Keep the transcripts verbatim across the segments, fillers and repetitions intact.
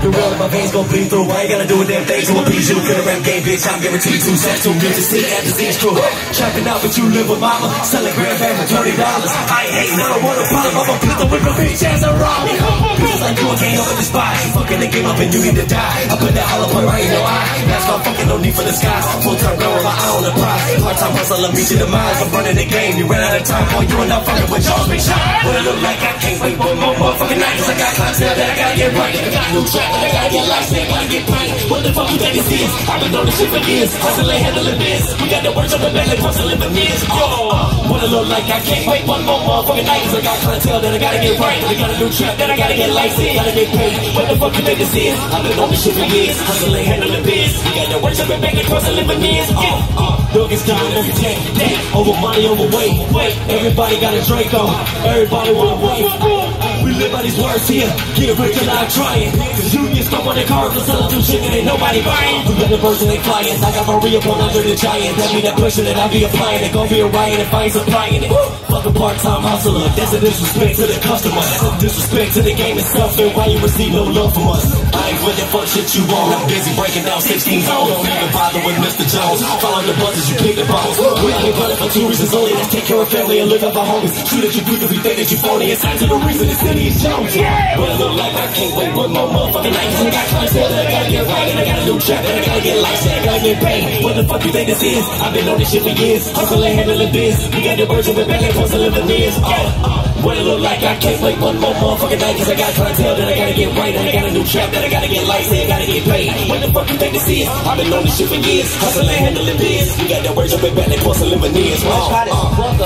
the real in my veins gon' bleed through. I ain't gotta do a damn thing to appease you. Kill a rap game, bitch, I'm guaranteed to. Set too good to see that disease crew. Trapping out, but you live with mama. Selling grand fam for twenty dollars. I ain't hating, I don't want a problem. I'ma put the whip a bitch as a robber. Bitches like you, I can't help but despise. You fucking the game up and you need to die. I put that hollow point right in your eye. That's why I'm fucking no need for the skies. Full time girl with my eye on the prize. Part time hustle, I'm reaching the minds. I'm running the game, you ran out of time. Boy, you are not fucking with Jones, big shot. What it look like, I can't wait one more motherfucking night. Cause I got clientele that I gotta get right. I got a new track that I gotta get licensed. Gotta get paid. What the fuck you think this is? I've been on this shit for years. Hustling, handling this. We got the words on the back like hustling for years. Yo, what it look like, I can't wait one more motherfucking night. Cause I got clientele that I gotta get right. I got a new track that I gotta get licensed. Gotta get paid. What the fuck you think this is? I've been on this shit for years. Hustling, handling biz. We got the words on the back like hustling for years. Uh, uh, dog is down, over ten, ten. Over money, over weight. Wait, everybody got a Draco. Everybody wanna wait. We live by these words here. Get rich and not trying. Cause you get stuck on the cars and sell some shit and ain't nobody buying. We got the birds and they flying. I got Maria put under the giant. That mean that pressure that I be applying. It gon' be a riot if I ain't supplying it. Fuck a part-time hustler. That's a disrespect to the customer. That's a disrespect to the game itself. And why you receive no love from us? I ain't with that fuck shit you want. I'm busy breaking down sixteen zones. Don't even bother with Mister Jones. Follow the buzzers, you pick the bones. We out here running for two reasons only. Let's take care of family and live up our homies. Shoot at you good cause we think that you phony. It's time to the reason the city is Jones. Yeah. But it look like I can't wait one more motherfucking night. Cause I got clientele that I gotta get right. And I got a new trap that I gotta get licensed. I gotta get paid. What the fuck you think this is? I've been on this shit for years. Hustling, handling biz. We got the birds of the back and hustling for years. Uh, uh, what it look like, I can't wait one more motherfucking night. Cause I got clientele that I gotta get right. And I got a new trap that I gotta get licensed. I gotta get paid. What the fuck you think this is? I've been on this shit for years. Hustling, handling biz. We got the birds of the back and hustling for years. Uh, uh.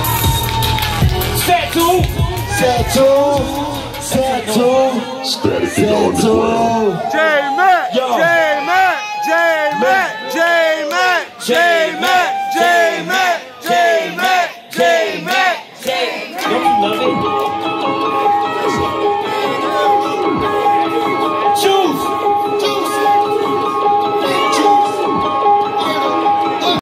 Set two. Set two. Set two. Static on the ground. J Mac, J Mac, J Mac, J Mac, J Mac.